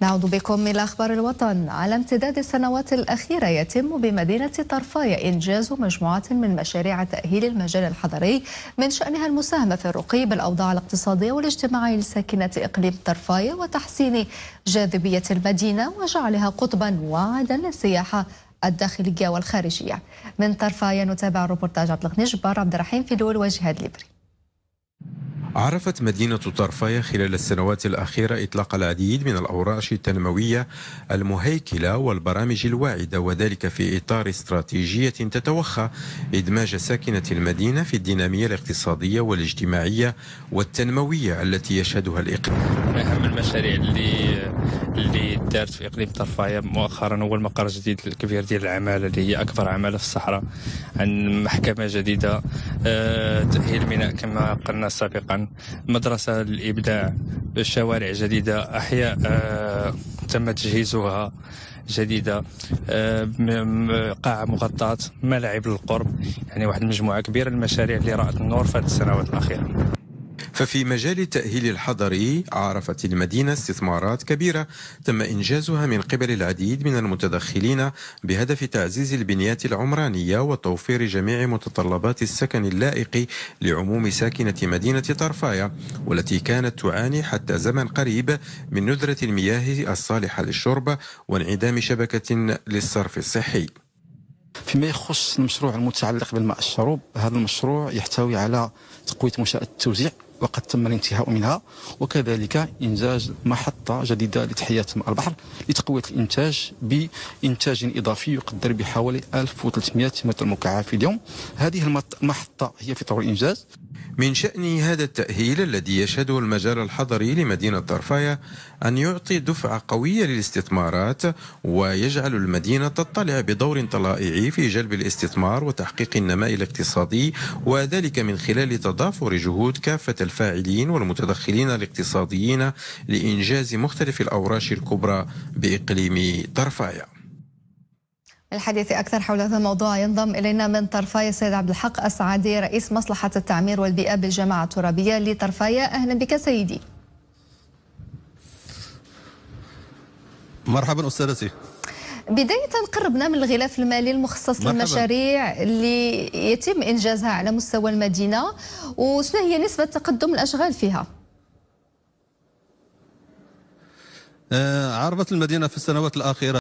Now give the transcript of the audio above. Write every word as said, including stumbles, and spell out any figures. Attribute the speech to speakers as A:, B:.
A: نعود بكم إلى أخبار الوطن. على امتداد السنوات الأخيرة يتم بمدينة طرفاية إنجاز مجموعة من مشاريع تأهيل المجال الحضري من شأنها المساهمة في الرقي بالأوضاع الاقتصادية والاجتماعية لساكنة إقليم طرفاية وتحسين جاذبية المدينة وجعلها قطبا واعدا للسياحة الداخلية والخارجية. من طرفاية نتابع الروبورتاج عبد الغني جبار، عبد الرحيم فيلول وجهاد ليبري.
B: عرفت مدينة طرفاية خلال السنوات الأخيرة إطلاق العديد من الأورش التنموية المهيكلة والبرامج الواعدة، وذلك في إطار استراتيجية تتوخى إدماج ساكنة المدينة في الدينامية الاقتصادية والاجتماعية والتنموية التي يشهدها الإقليم.
C: من أهم المشاريع اللي اللي دارت في إقليم طرفاية مؤخرا هو المقر الجديد الكبير ديال العمالة اللي هي أكبر عمالة في الصحراء، عن محكمة جديدة، أه تأهيل ميناء كما قلنا سابقا، مدرسة للإبداع، شوارع جديدة، أحياء أه تم تجهيزها جديدة، أه قاعة مغطاة، ملاعب للقرب، يعني واحد المجموعة كبيرة من المشاريع اللي رأت النور في هذه السنوات الأخيرة.
B: ففي مجال التأهيل الحضري عرفت المدينة استثمارات كبيرة تم إنجازها من قبل العديد من المتدخلين بهدف تعزيز البنيات العمرانية وتوفير جميع متطلبات السكن اللائق لعموم ساكنة مدينة طرفاية، والتي كانت تعاني حتى زمن قريب من ندرة المياه الصالحة للشرب وانعدام شبكة للصرف الصحي.
D: فيما يخص المشروع المتعلق بالماء الشروب، هذا المشروع يحتوي على تقوية منشأة التوزيع وقد تم الانتهاء منها، وكذلك إنجاز محطة جديدة لتحلية ماء البحر لتقوية الإنتاج بإنتاج إضافي يقدر بحوالي ألف وثلاثمائة متر مكعب في اليوم. هذه المحطة هي في طور الإنجاز.
B: من شأن هذا التأهيل الذي يشهده المجال الحضري لمدينة طرفاية أن يعطي دفعة قوية للاستثمارات ويجعل المدينة تطلع بدور طلائعي في جلب الاستثمار وتحقيق النماء الاقتصادي، وذلك من خلال تضافر جهود كافة الفاعلين والمتدخلين الاقتصاديين لإنجاز مختلف الأوراش الكبرى بإقليم طرفاية.
A: الحديث أكثر حول هذا الموضوع ينضم إلينا من طرفاية السيد عبد الحق السعادي، رئيس مصلحة التعمير والبيئة بالجامعة الترابية لطرفاية. أهلا بك سيدي.
E: مرحبا أستاذتي.
A: بداية قربنا من الغلاف المالي المخصص مرحبا. للمشاريع اللي يتم إنجازها على مستوى المدينة، وشنو هي نسبة تقدم الأشغال فيها؟
E: عرفت المدينة في السنوات الأخيرة